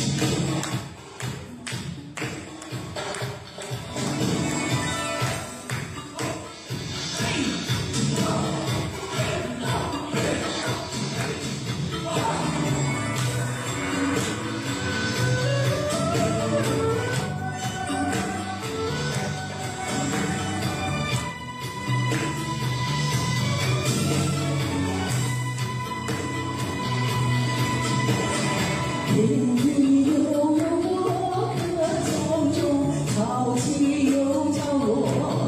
烟雨悠悠，过客匆匆，潮起又潮落。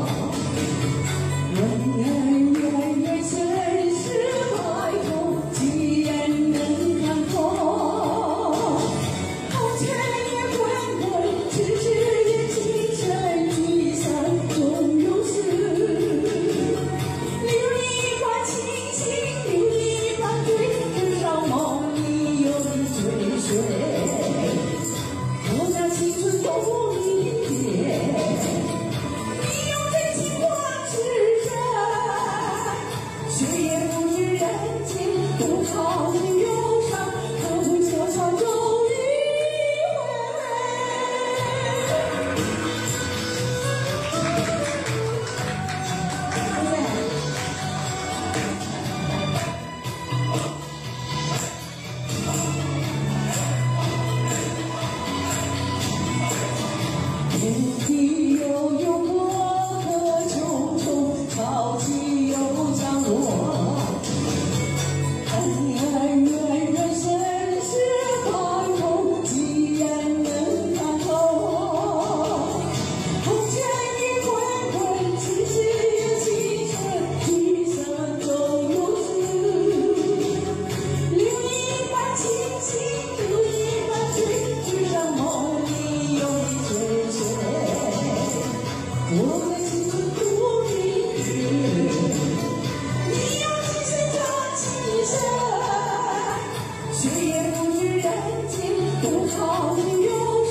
问恩怨怨，身世白头，几人能看透？红尘也滚滚，世事也情深，聚散终有时。留一半清醒，留一半醉，至少梦里有你追随。我将青春都一别，你用真情换痴身。血液不知人间，多少年忧伤，何不悄悄终于天地悠悠，过客匆匆，潮起又潮落。恩怨怨，身世白头，几人能看透？红尘也滚滚，世事也情深，聚散终有时。留一半清醒，留一半醉，至少梦里有你追随。我的青春度一日，你用真心换情深。血液不知人间，多少年忧